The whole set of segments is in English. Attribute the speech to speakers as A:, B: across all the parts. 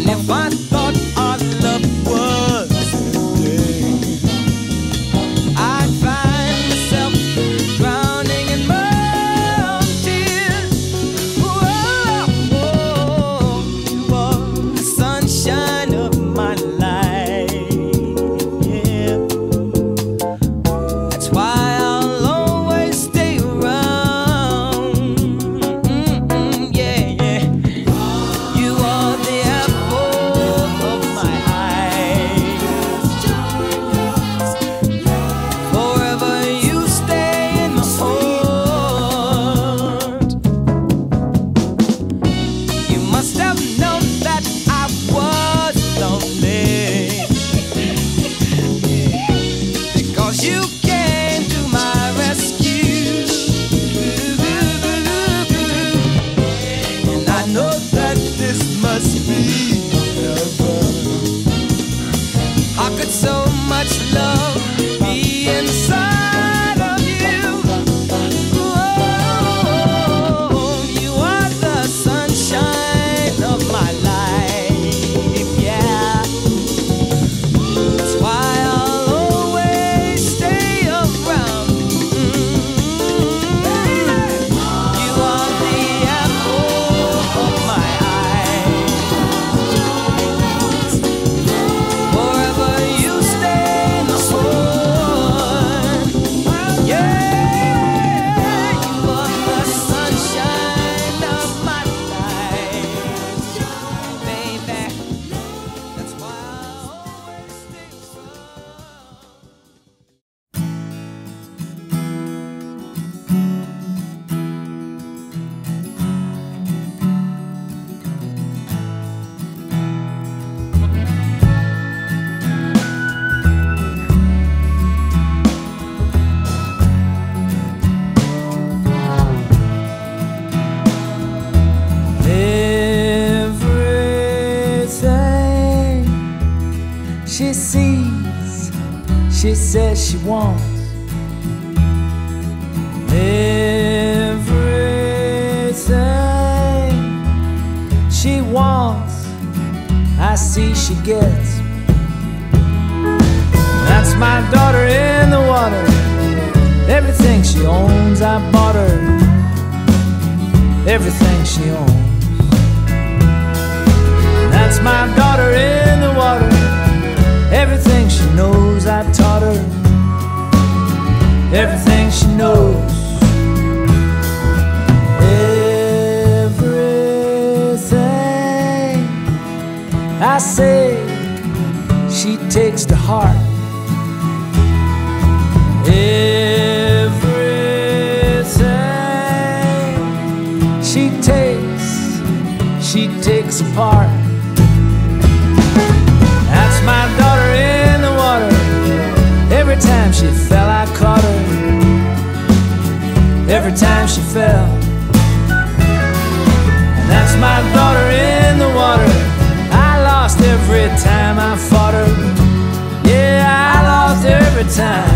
A: If I thought our love was dead, I'd find myself drowning in my tears. Whoa, you are the sunshine of my life. Yeah. That's why I'll always stay around. Yeah, yeah. You are the apple of my eye. Forever you stay in my heart. You must have known that I was lonely, because you came to my rescue. And I know that this must be heaven. How could so much love be inside of you? Oh, you are the sunshine of my life. Yeah. That's why I'll always stay around. You are the apple of my eye. Forever you stay in the heart. Yeah, you are the sunshine of my life, baby. That's why I'll always stay everything she sees, she says she wants. Everything she wants, I see she gets. That's my daughter in the water. Everything she owns, I bought her. Everything she owns. That's my daughter in the water. Everything she knows, I taught her. Everything she knows. Everything I say, she takes to heart. Everything she takes apart. That's my daughter in the water. Every time she fell, I caught her. Every time she fell. And that's my daughter in the water. I lost every time I fought her. Yeah, I lost every time.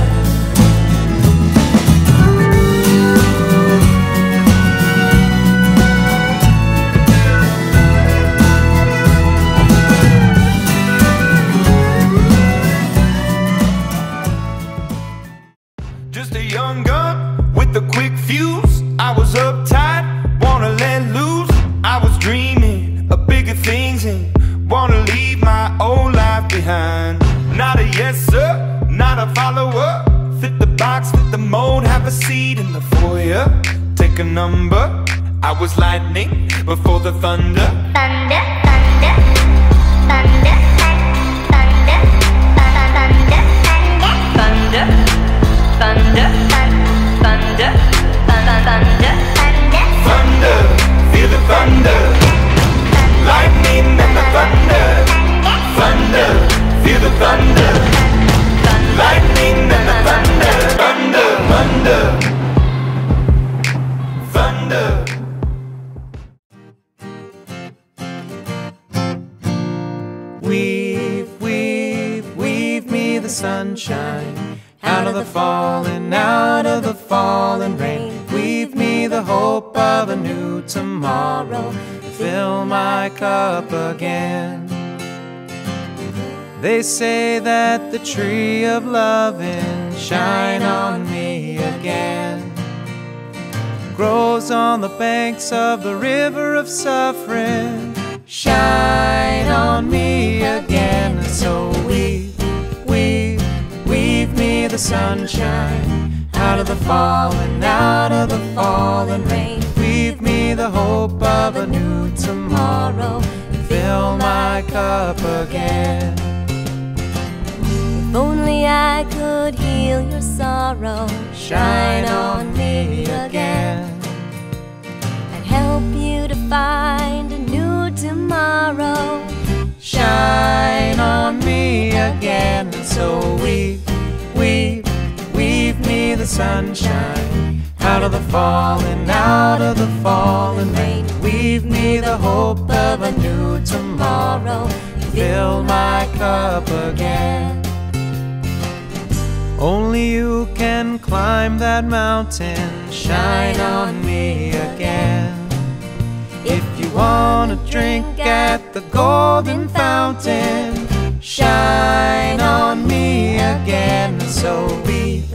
B: Just a young gun with a quick fuse. I was uptight, wanna let loose. I was dreaming of bigger things and wanna leave my old life behind. Not a yes sir, not a follower. Fit the box, fit the mold, have a seat in the foyer. Take a number. I was lightning before the thunder.
C: Thunder, thunder, thunder, thunder, thunder, thunder, thunder, thunder, thunder,
B: Thunder, feel the thunder. Lightning and the thunder. Thunder, feel the thunder. Lightning and the thunder. Thunder, thunder, thunder. Weave me the sunshine out of the falling, out of the falling rain. Weave me the hope of a new tomorrow. Fill my cup again.
A: They say that the tree of loving shine on me again grows on the banks of the river of suffering. Shine on me again. So weave me the sunshine out of the fallen, out of the fallen rain. Weave me the hope of a new tomorrow. Fill my cup again.
D: If only I could heal your sorrow.
A: Shine on me again.
D: I'd help you to find a new tomorrow.
A: Shine on me again. So weave me the sunshine out of the fallen, out of the fallen rain. Weave me the hope of a new tomorrow. Fill my cup again. Only you can climb that mountain. Shine on me again. If you want to drink at the golden fountain, shine on me again. So weave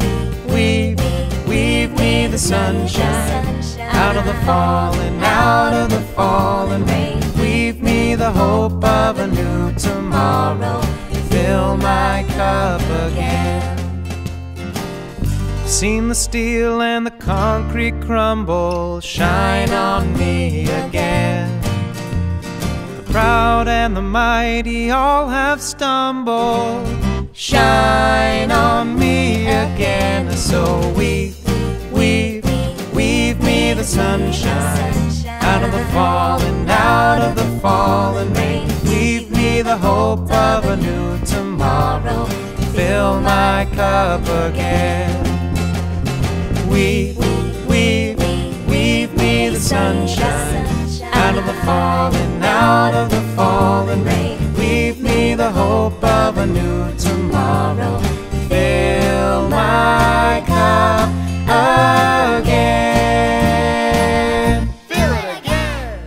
A: me the sunshine out of the fallen, out of the fallen rain. Weave me the hope of a new tomorrow. Fill my cup again. Seen the steel and the concrete crumble. Shine on me again. The proud and the mighty all have stumbled. Shine on me again. So weave me the sunshine out of the fallen, out of the fallen rain. Weave me the hope of a new tomorrow. Fill my cup again. Weave me the sunshine out of the fallen, out of the fallen rain. Weave me the hope of a new tomorrow. Fill my cup again. Fill it again.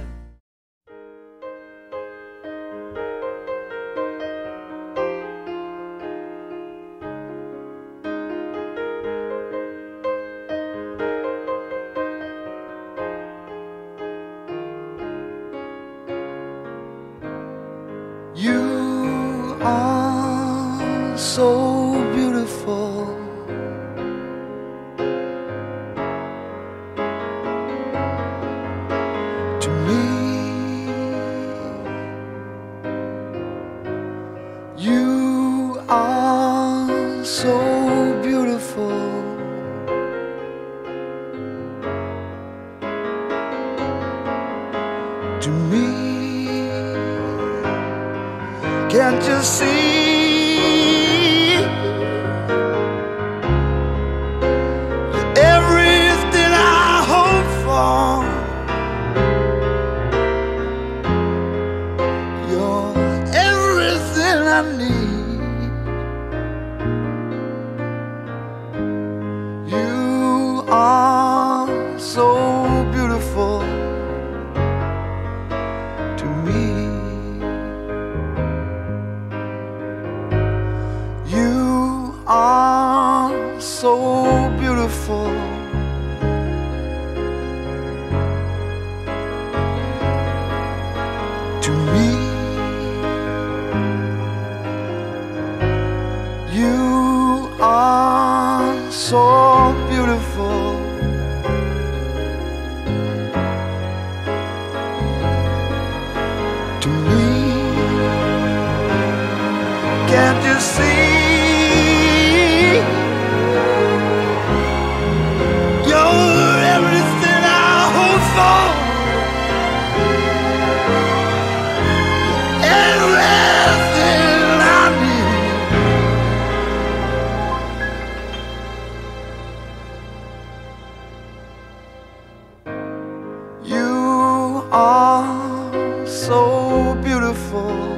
E: You are so beautiful. To me, you are so beautiful. To me, can't you see? You're everything I hope for. You're everything I need. You are so beautiful to me. You are so beautiful to me. You are so beautiful to me. Can't you see? You're everything I hope for. Everything I need. You are so beautiful